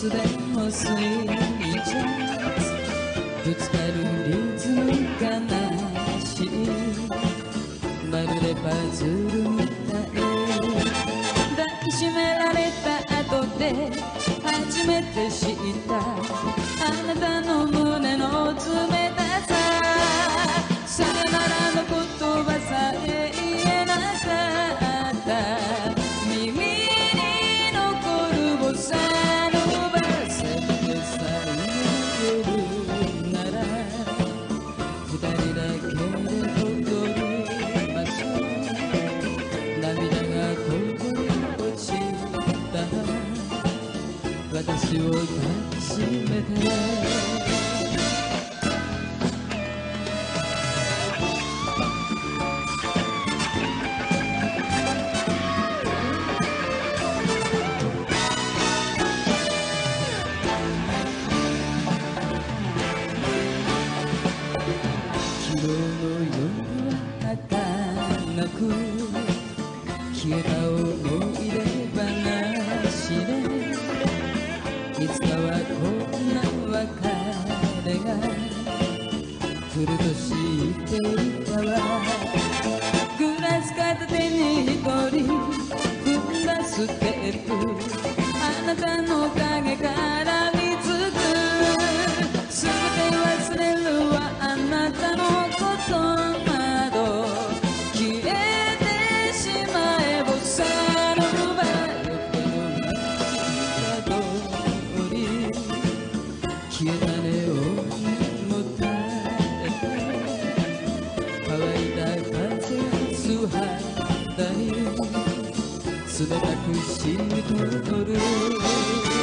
でもスイートぶつかるリズムが悲しいまるでパズルみたい抱きしめられた後で初めて知ったあなたの胸の冷たささよならの言葉さえ言えなかった耳に残るボサノバせめてさえ言えるなら二人だけで踊りましょう涙がこぼれ落ちた私を抱きしめて昨日の夜は儚く消えた思い出話でいつかはこんな別れが来ると知っていたわグラス片手に一人踏んだステップあなたの影から見つく全て忘れるわあなたのことなど消えてしまえボサノバ消えたネオンも耐えて乾いた風素肌に冷たくしみとる